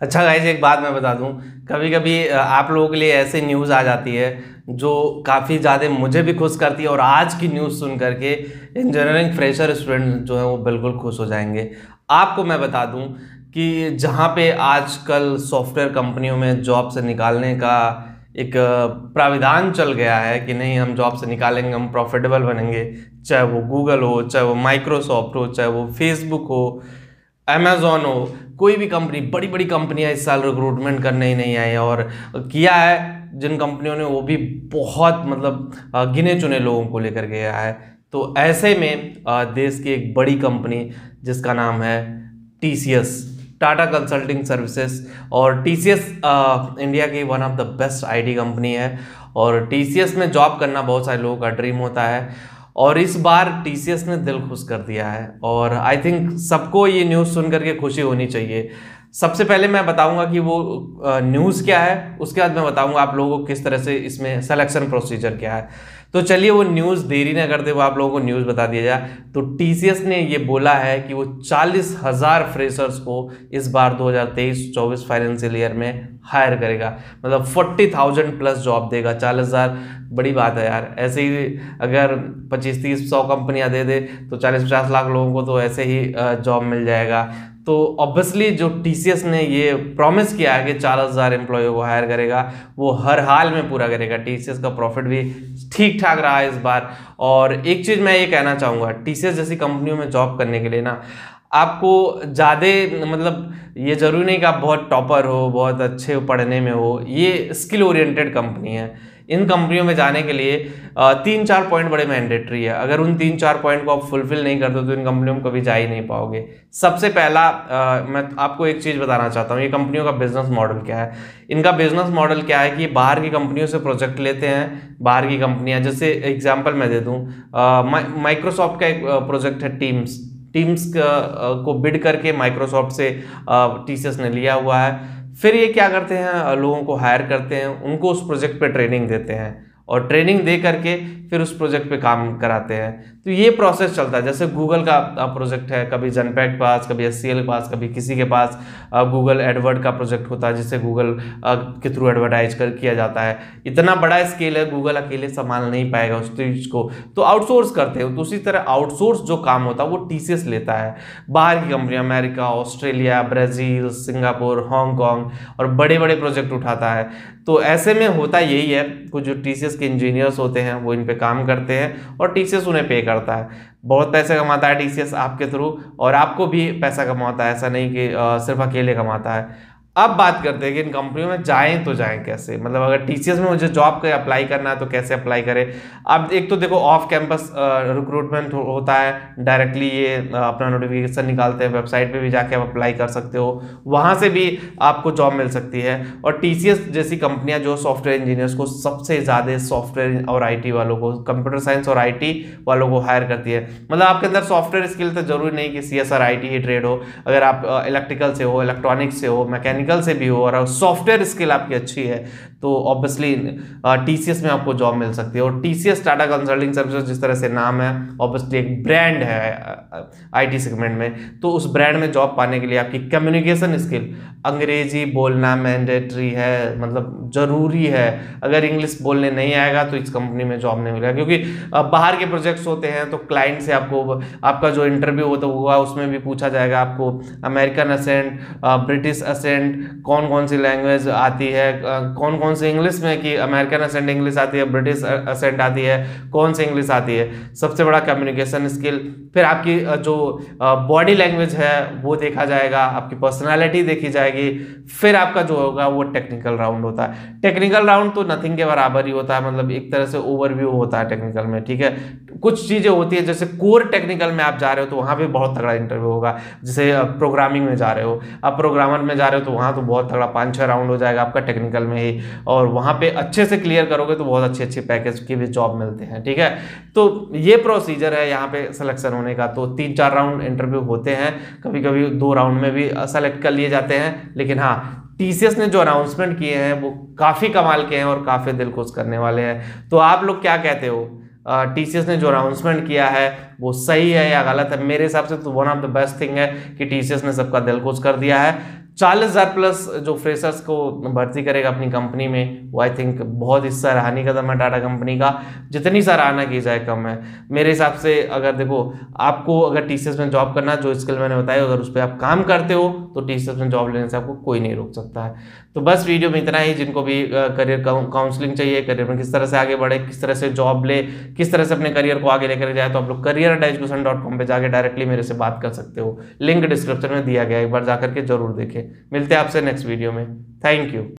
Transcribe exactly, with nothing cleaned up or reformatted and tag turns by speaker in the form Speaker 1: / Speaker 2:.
Speaker 1: अच्छा गाइस, एक बात मैं बता दूं, कभी कभी आप लोगों के लिए ऐसे न्यूज़ आ जाती है जो काफ़ी ज़्यादा मुझे भी खुश करती है, और आज की न्यूज़ सुन करके इंजीनियरिंग फ्रेशर स्टूडेंट जो है वो बिल्कुल खुश हो जाएंगे। आपको मैं बता दूं कि जहां पे आजकल सॉफ्टवेयर कंपनियों में जॉब से निकालने का एक प्राविधान चल गया है कि नहीं, हम जॉब से निकालेंगे, हम प्रॉफिटेबल बनेंगे, चाहे वो गूगल हो, चाहे वो माइक्रोसॉफ्ट हो, चाहे वो फेसबुक हो, अमेजोन हो, कोई भी कंपनी, बड़ी बड़ी कंपनियां इस साल रिक्रूटमेंट करने ही नहीं आई, और किया है जिन कंपनियों ने वो भी बहुत मतलब गिने चुने लोगों को लेकर के आया है। तो ऐसे में देश की एक बड़ी कंपनी जिसका नाम है टीसीएस, टाटा कंसल्टिंग सर्विसेज, और टीसीएस इंडिया की one of the best IT company है, और टीसीएस में जॉब करना बहुत सारे लोगों का ड्रीम होता है, और इस बार टीसीएस ने दिल खुश कर दिया है। और आई थिंक सबको ये न्यूज़ सुन करके खुशी होनी चाहिए। सबसे पहले मैं बताऊंगा कि वो न्यूज़ क्या है, उसके बाद मैं बताऊंगा आप लोगों को किस तरह से इसमें सिलेक्शन प्रोसीजर क्या है। तो चलिए वो न्यूज़ देरी ना करते हुए आप लोगों को न्यूज़ बता दिया जाए। तो टीसीएस ने ये बोला है कि वो चालीस हजार फ्रेशर्स को इस बार दो हज़ार तेईस चौबीस फाइनेंशियल ईयर में हायर करेगा, मतलब चालीस हज़ार प्लस जॉब देगा। चालीस हजार बड़ी बात है यार। ऐसे ही अगर पच्चीस तीस सौ कंपनियां दे दे तो चालीस पचास लाख लोगों को तो ऐसे ही जॉब मिल जाएगा। तो ऑब्वियसली जो टीसीएस ने ये प्रॉमिस किया है कि चालीस हजार एम्प्लॉयों को हायर करेगा, वो हर हाल में पूरा करेगा। टीसीएस का प्रॉफिट भी ठीक ठाक रहा है इस बार। और एक चीज़ मैं ये कहना चाहूँगा, टीसीएस जैसी कंपनियों में जॉब करने के लिए ना आपको ज़्यादा मतलब ये जरूरी नहीं कि आप बहुत टॉपर हो, बहुत अच्छे पढ़ने में हो। ये स्किल ओरिएंटेड कंपनी है। इन कंपनियों में जाने के लिए तीन चार पॉइंट बड़े मैंडेटरी है। अगर उन तीन चार पॉइंट को आप फुलफिल नहीं करते तो इन कंपनियों में कभी जा ही नहीं पाओगे। सबसे पहला आ, मैं आपको एक चीज़ बताना चाहता हूँ, ये कंपनियों का बिजनेस मॉडल क्या है। इनका बिजनेस मॉडल क्या है कि बाहर की कंपनियों से प्रोजेक्ट लेते हैं। बाहर की कंपनियां, जैसे एग्जाम्पल मैं दे दूँ, माइक्रोसॉफ्ट का एक प्रोजेक्ट है टीम्स। टीम्स को बिड करके माइक्रोसॉफ्ट से टीसीएस ने लिया हुआ है। फिर ये क्या करते हैं, लोगों को हायर करते हैं, उनको उस प्रोजेक्ट पे ट्रेनिंग देते हैं, और ट्रेनिंग दे करके फिर उस प्रोजेक्ट पे काम कराते हैं। तो ये प्रोसेस चलता है। जैसे गूगल का प्रोजेक्ट है, कभी जनपैक्ट के पास, कभी एचसीएल के पास, कभी किसी के पास गूगल एडवर्ड का प्रोजेक्ट होता है जिसे गूगल के थ्रू एडवर्टाइज कर किया जाता है। इतना बड़ा स्केल है, गूगल अकेले संभाल नहीं पाएगा उस चीज को, तो आउटसोर्स करते हैं। तो उसी तरह आउटसोर्स जो काम होता है वो टीसीएस लेता है। बाहर की कंपनियां America, Australia, Brazil, Singapore, Hong Kong और बड़े बड़े प्रोजेक्ट उठाता है। तो ऐसे में होता यही है, कुछ जो टीसीएस के इंजीनियर्स होते हैं वो इन पे काम करते हैं और टीसीएस उन्हें पे करता है। बहुत पैसे कमाता है टीसीएस आपके थ्रू, और आपको भी पैसा कमाता है, ऐसा नहीं कि सिर्फ अकेले कमाता है। अब बात करते हैं कि इन कंपनियों में जाएं तो जाएं कैसे, मतलब अगर टीसीएस में मुझे जॉब का अप्लाई करना है तो कैसे अप्लाई करें। अब एक तो देखो ऑफ कैंपस रिक्रूटमेंट होता है, डायरेक्टली ये अपना नोटिफिकेशन निकालते हैं, वेबसाइट पे भी जाके आप अप्लाई कर सकते हो, वहां से भी आपको जॉब मिल सकती है। और टीसीएस जैसी कंपनियां जो सॉफ्टवेयर इंजीनियर्स को सबसे ज़्यादा सॉफ्टवेयर और आई वालों को, कंप्यूटर साइंस और आई टी वालों को हायर करती है। मतलब आपके अंदर सॉफ्टवेयर स्किल तो जरूरी नहीं कि C S R I T ही ट्रेड हो, अगर आप इलेक्ट्रिकल से हो, इलेक्ट्रॉनिक्स से हो, मैकेनिकल से भी हो, और सॉफ्टवेयर स्किल आपकी अच्छी है तो ऑब्वियसली टीसीएस में आपको जॉब मिल सकती है। और टीसीएस टाटा कंसल्टिंग सर्विसेज जिस तरह से नाम है, ऑब्वियसली एक ब्रांड है आईटी सेगमेंट में, तो उस ब्रांड में जॉब पाने के लिए आपकी कम्युनिकेशन स्किल, अंग्रेजी बोलना मैंडेटरी है, मतलब जरूरी है। अगर इंग्लिश बोलने नहीं आएगा तो इस कंपनी में जॉब नहीं मिलेगा, क्योंकि बाहर के प्रोजेक्ट्स होते हैं तो क्लाइंट से आपको आपका जो इंटरव्यू होता होगा उसमें भी पूछा जाएगा आपको अमेरिकन असेंट, ब्रिटिश असेंट, कौन कौन सी लैंग्वेज आती है, कौन कौन सी इंग्लिश में कि अमेरिकन असेंट इंग्लिश आती है, ब्रिटिश असेंट आती है, कौन सी इंग्लिश आती है। सबसे बड़ा कम्युनिकेशन स्किल। फिर आपकी जो बॉडी लैंग्वेज है वो देखा जाएगा, आपकी पर्सनालिटी देखी जाएगी। फिर आपका जो होगा वो टेक्निकल राउंड होता है। टेक्निकल राउंड तो नथिंग के बराबर ही होता है, मतलब एक तरह से ओवरव्यू होता है टेक्निकल में, ठीक है। कुछ चीजें होती है जैसे कोर टेक्निकल में आप जा रहे हो तो वहां पे बहुत तगड़ा इंटरव्यू होगा। जैसे प्रोग्रामिंग में जा रहे हो, आप प्रोग्रामर में जा रहे हो तो वहां तो बहुत तगड़ा पाँच छह राउंड हो जाएगा आपका टेक्निकल में ही, और वहां पे अच्छे से क्लियर करोगे तो बहुत अच्छे अच्छे पैकेज की भी जॉब मिलते हैं, ठीक है। तो ये प्रोसीजर है यहाँ पे सिलेक्शन होने का। तो तीन चार राउंड इंटरव्यू होते हैं, कभी कभी दो राउंड में भी सेलेक्ट कर लिए जाते हैं। लेकिन हाँ, टीसीएस ने जो अनाउंसमेंट किए हैं वो काफी कमाल के हैं और काफी दिल खुश करने वाले हैं। तो आप लोग क्या कहते हो, टीसीएस ने जो अनाउंसमेंट किया है वो सही है या गलत है? मेरे हिसाब से तो one of the best thing है कि टीसीएस ने सबका दिल खुश कर दिया है। चालीस हज़ार प्लस जो फ्रेशर्स को भर्ती करेगा अपनी कंपनी में, वो आई थिंक बहुत ही सराहनीय कदम है टाटा कंपनी का। जितनी सराहना की जाए कम है मेरे हिसाब से। अगर देखो आपको अगर टीसीएस में जॉब करना, जो स्किल मैंने बताया अगर उस पर आप काम करते हो तो टीसीएस में जॉब लेने से आपको कोई नहीं रोक सकता है। तो बस वीडियो में इतना ही। जिनको भी करियर काउंसलिंग चाहिए, करियर में किस तरह से आगे बढ़े, किस तरह से जॉब ले, किस तरह से अपने करियर को आगे लेकर जाए, तो आप लोग करियर एजुकेशन डॉट कॉम पर जाकर डायरेक्टली मेरे से बात कर सकते हो। लिंक डिस्क्रिप्शन में दिया गया, एक बार जाकर के जरूर देखें। मिलते हैं आपसे नेक्स्ट वीडियो में। Thank you.